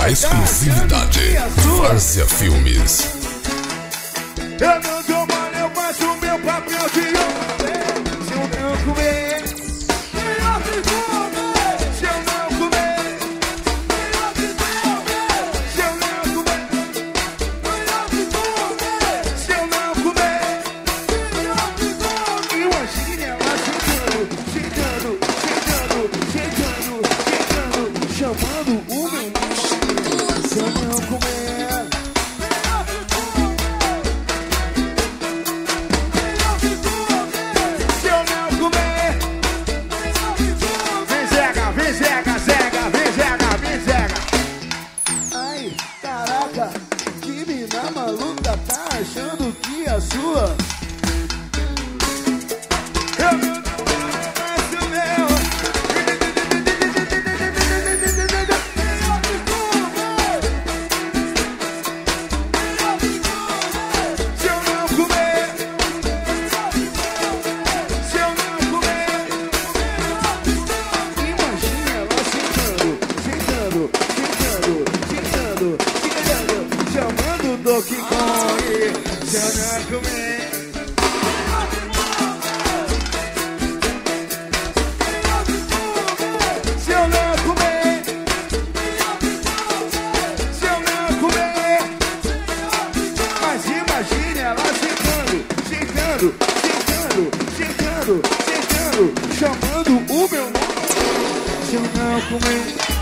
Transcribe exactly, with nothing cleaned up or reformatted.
Exclusividade Várzea Filmes. Eu não dou mole, eu faço o meu papel de homem. Se eu não comer, melhor que comer. Se eu não comer, melhor que comer. Se eu não comer, melhor que comer. Se eu não comer, melhor que comer. Imagine ela chegando, chegando, chegando, chegando, chegando, chamando o meu nome. Se eu não comer, achando que a sua eu não faço meu. Se eu não comer, se eu não comer, imagina ela sentando, sentando, sentando, sentando, sentando, chamando o Donkey Kong. Se eu não comer, se eu não comer, se eu não comer, mas imagine ela sentando, sentando, sentando, sentando, sentando, chamando o meu nome. Se eu não comer.